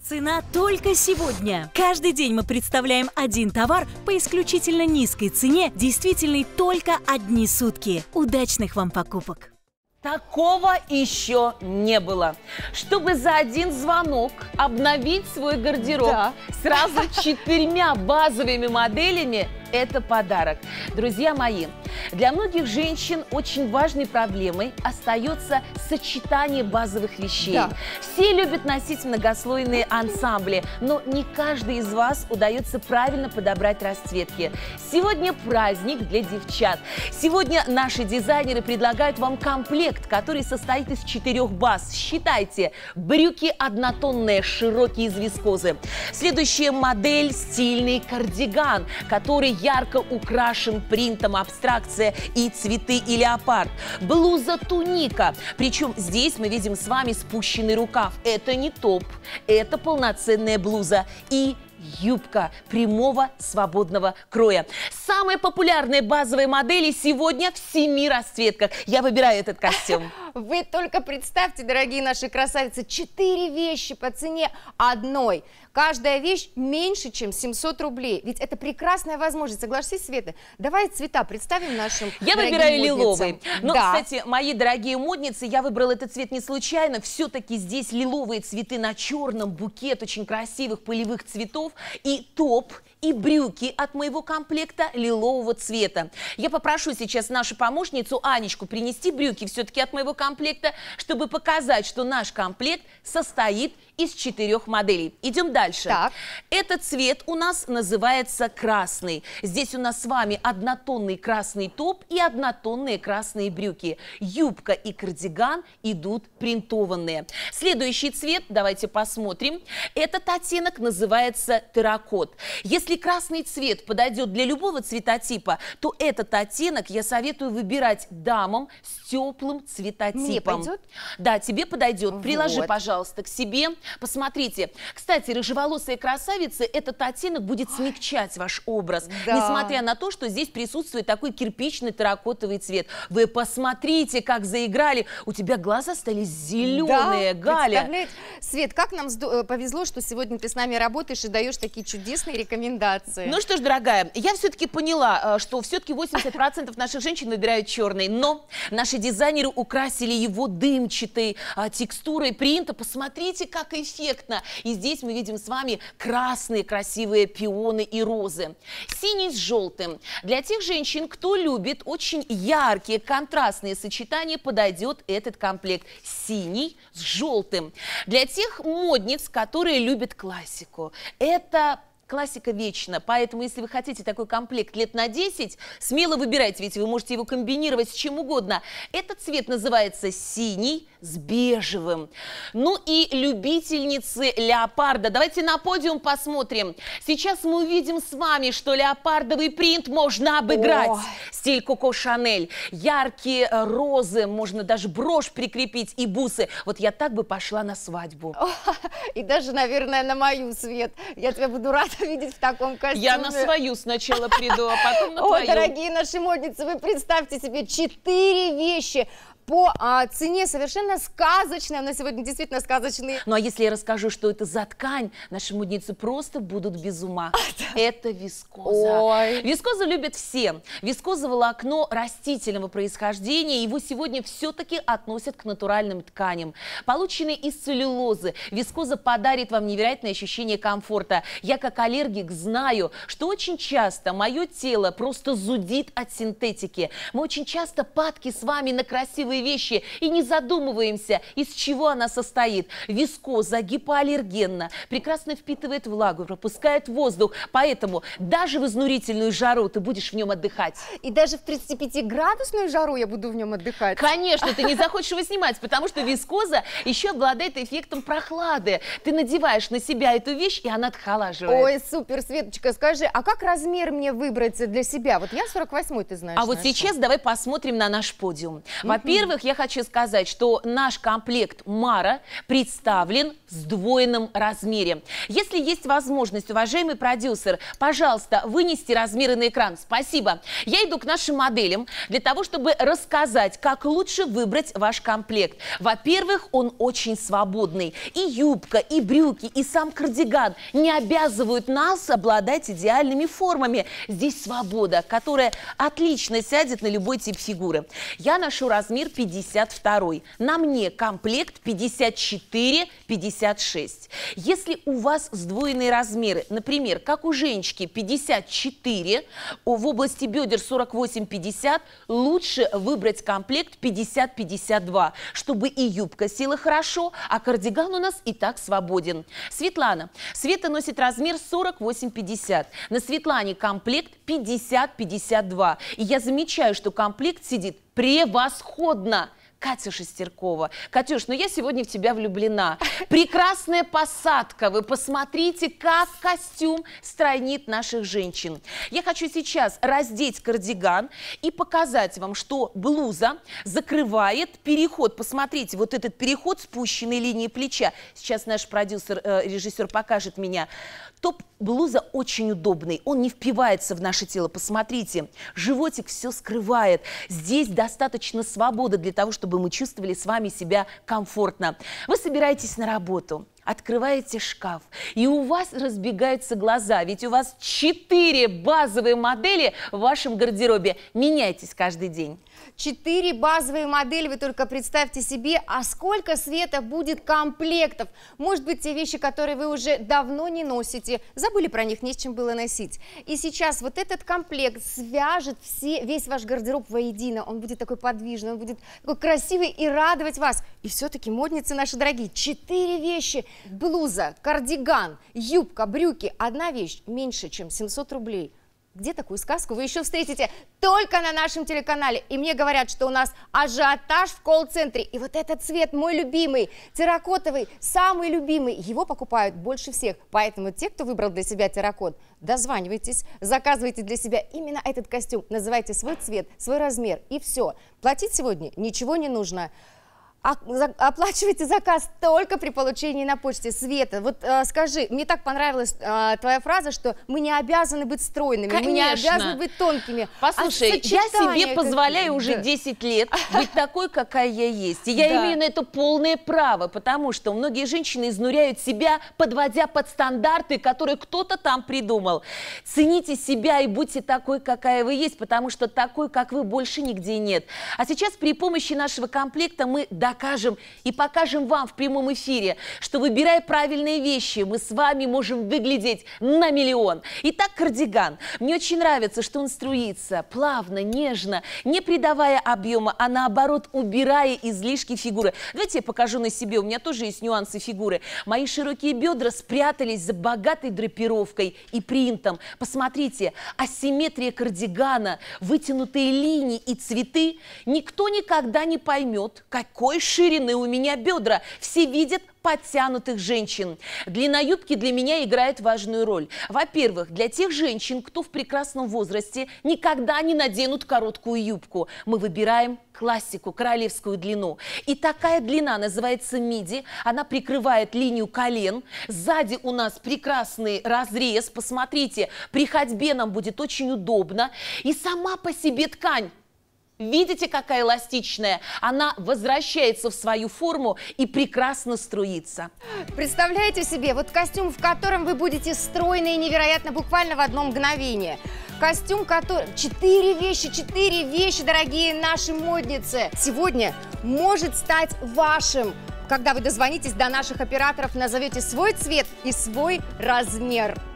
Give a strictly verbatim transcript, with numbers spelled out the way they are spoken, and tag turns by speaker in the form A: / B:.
A: Цена только сегодня. Каждый день мы представляем один товар по исключительно низкой цене, действительной только одни сутки. Удачных вам покупок!
B: Такого еще не было. Чтобы за один звонок обновить свой гардероб да. сразу четырьмя базовыми моделями, это подарок. Друзья мои, для многих женщин очень важной проблемой остается сочетание базовых вещей. Да. Все любят носить многослойные ансамбли, но не каждый из вас удается правильно подобрать расцветки. Сегодня праздник для девчат. Сегодня наши дизайнеры предлагают вам комплект, который состоит из четырех баз. Считайте, брюки однотонные, широкие из вискозы. Следующая модель – стильный кардиган, который ярко украшен принтом абстракция и цветы и леопард. Блуза туника. Причем здесь мы видим с вами спущенный рукав. Это не топ, это полноценная блуза. И юбка прямого свободного кроя. Самые популярные базовые модели сегодня в семи расцветках. Я выбираю этот костюм.
C: Вы только представьте, дорогие наши красавицы, четыре вещи по цене одной. Каждая вещь меньше, чем семьсот рублей. Ведь это прекрасная возможность. Согласись, Света? Давай цвета представим нашим
B: Я выбираю
C: модницам.
B: лиловый. Но,
C: да.
B: кстати, мои дорогие модницы, я выбрала этот цвет не случайно. Все-таки здесь лиловые цветы на черном, букет очень красивых полевых цветов. И топ, и брюки от моего комплекта лилового цвета. Я попрошу сейчас нашу помощницу Анечку принести брюки все-таки от моего комплекта, чтобы показать, что наш комплект состоит из четырех моделей. Идем дальше. Так. Этот цвет у нас называется красный. Здесь у нас с вами однотонный красный топ и однотонные красные брюки. Юбка и кардиган идут принтованные. Следующий цвет, давайте посмотрим. Этот оттенок называется терракот. Если красный цвет подойдет для любого цветотипа, то этот оттенок я советую выбирать дамам с теплым цветотипом.
C: Мне пойдет?
B: Да, тебе подойдет. Вот. Приложи, пожалуйста, к себе. Посмотрите. Кстати, рыжеволосые красавицы, этот оттенок будет смягчать ваш образ. Да. Несмотря на то, что здесь присутствует такой кирпичный терракотовый цвет. Вы посмотрите, как заиграли. У тебя глаза стали зеленые, да, Галя.
C: Представляете? Свет, как нам повезло, что сегодня ты с нами работаешь и даешь такие чудесные рекомендации.
B: Ну что ж, дорогая, я все-таки поняла, что все-таки восемьдесят процентов наших женщин выбирают черный, но наши дизайнеры украсили его дымчатой а, текстурой принта. Посмотрите, как эффектно. И здесь мы видим с вами красные красивые пионы и розы. Синий с желтым. Для тех женщин, кто любит очень яркие контрастные сочетания, подойдет этот комплект. Синий с желтым. Для тех модниц, которые любят классику, это классика вечна, поэтому если вы хотите такой комплект лет на десять, смело выбирайте, ведь вы можете его комбинировать с чем угодно. Этот цвет называется синий с бежевым. Ну и любительницы леопарда, давайте на подиум посмотрим. Сейчас мы увидим с вами, что леопардовый принт можно обыграть. О. Стиль Коко Шанель, яркие розы, можно даже брошь прикрепить и бусы. Вот я так бы пошла на свадьбу.
C: О, и даже, наверное, на мою, Свет. Я тебя буду рада видеть в таком костюме.
B: Я на свою сначала приду, а потом на твою.
C: О, дорогие наши модницы, вы представьте себе четыре вещи по а, цене совершенно сказочной. У нас сегодня действительно сказочные.
B: Ну а если я расскажу, что это за ткань, наши модницы просто будут без ума. Это вискоза. Ой. Вискозу любят все. Вискоза волокно растительного происхождения. Его сегодня все-таки относят к натуральным тканям. Полученный из целлюлозы, вискоза подарит вам невероятное ощущение комфорта. Я как аллергик знаю, что очень часто мое тело просто зудит от синтетики. Мы очень часто падки с вами на красивые вещи и не задумываемся, из чего она состоит. Вискоза гипоаллергенна, прекрасно впитывает влагу, пропускает воздух, поэтому даже в изнурительную жару ты будешь в нем отдыхать.
C: И даже в тридцатипятиградусную жару я буду в нем отдыхать.
B: Конечно, ты не захочешь его снимать, потому что вискоза еще обладает эффектом прохлады. Ты надеваешь на себя эту вещь, и она отхолаживает.
C: Ой, супер, Светочка, скажи, а как размер мне выбрать для себя? Вот я сорок восьмой, ты знаешь.
B: А вот сейчас давай посмотрим на наш подиум. Во-первых, Во-первых, я хочу сказать, что наш комплект Мара представлен в сдвоенном размере. Если есть возможность, уважаемый продюсер, пожалуйста, вынести размеры на экран. Спасибо. Я иду к нашим моделям для того, чтобы рассказать, как лучше выбрать ваш комплект. Во-первых, он очень свободный. И юбка, и брюки, и сам кардиган не обязывают нас обладать идеальными формами. Здесь свобода, которая отлично сядет на любой тип фигуры. Я ношу размер пятьдесят два. На мне комплект пятьдесят четыре пятьдесят шесть. Если у вас сдвоенные размеры, например, как у Женечки пятьдесят четыре, в области бедер сорок восемь пятьдесят, лучше выбрать комплект пятьдесят пятьдесят два, чтобы и юбка села хорошо, а кардиган у нас и так свободен. Светлана. Света носит размер сорок восемь пятьдесят. На Светлане комплект пятьдесят пятьдесят два. И я замечаю, что комплект сидит превосходно. Катя Шестеркова. Катюш, ну я сегодня в тебя влюблена. Прекрасная посадка. Вы посмотрите, как костюм стройнит наших женщин. Я хочу сейчас раздеть кардиган и показать вам, что блуза закрывает переход. Посмотрите, вот этот переход спущенной линии плеча. Сейчас наш продюсер, э, режиссер покажет меня. Топ-блуза очень удобный, он не впивается в наше тело. Посмотрите, животик все скрывает. Здесь достаточно свободы для того, чтобы мы чувствовали с вами себя комфортно. Вы собираетесь на работу, открываете шкаф, и у вас разбегаются глаза, ведь у вас четыре базовые модели в вашем гардеробе. Меняйтесь каждый день.
C: Четыре базовые модели, вы только представьте себе, а сколько, Света, будет комплектов. Может быть, те вещи, которые вы уже давно не носите, забыли про них, не с чем было носить. И сейчас вот этот комплект свяжет все, весь ваш гардероб воедино. Он будет такой подвижный, он будет такой красивый и радовать вас. И все-таки, модницы наши дорогие, четыре вещи. Блуза, кардиган, юбка, брюки. Одна вещь меньше, чем семьсот рублей. Где такую сказку вы еще встретите только на нашем телеканале? И мне говорят, что у нас ажиотаж в колл-центре. И вот этот цвет мой любимый, терракотовый, самый любимый. Его покупают больше всех. Поэтому те, кто выбрал для себя терракот, дозванивайтесь, заказывайте для себя именно этот костюм. Называйте свой цвет, свой размер и все. Платить сегодня ничего не нужно. Оплачивайте заказ только при получении на почте. Света, вот э, скажи, мне так понравилась э, твоя фраза, что мы не обязаны быть стройными,
B: Конечно.
C: мы не обязаны быть тонкими.
B: Послушай, а я себе позволяю уже десять лет быть такой, какая я есть. И я да. имею на это полное право, потому что многие женщины изнуряют себя, подводя под стандарты, которые кто-то там придумал. Цените себя и будьте такой, какая вы есть, потому что такой, как вы, больше нигде нет. А сейчас при помощи нашего комплекта мы докажем и покажем вам в прямом эфире, что, выбирая правильные вещи, мы с вами можем выглядеть на миллион. Итак, кардиган. Мне очень нравится, что он струится плавно, нежно, не придавая объема, а наоборот убирая излишки фигуры. Давайте я покажу на себе, у меня тоже есть нюансы фигуры. Мои широкие бедра спрятались за богатой драпировкой и принтом. Посмотрите, асимметрия кардигана, вытянутые линии и цветы. Никто никогда не поймет, какой ширины у меня бедра. Все видят подтянутых женщин. Длина юбки для меня играет важную роль. Во-первых, для тех женщин, кто в прекрасном возрасте никогда не наденут короткую юбку. Мы выбираем классику, королевскую длину. И такая длина называется миди. Она прикрывает линию колен. Сзади у нас прекрасный разрез. Посмотрите, при ходьбе нам будет очень удобно. И сама по себе ткань, видите, какая эластичная? Она возвращается в свою форму и прекрасно струится.
C: Представляете себе, вот костюм, в котором вы будете стройны и невероятно буквально в одно мгновение. Костюм, который... Четыре вещи, четыре вещи, дорогие наши модницы. Сегодня может стать вашим, когда вы дозвонитесь до наших операторов, назовете свой цвет и свой размер.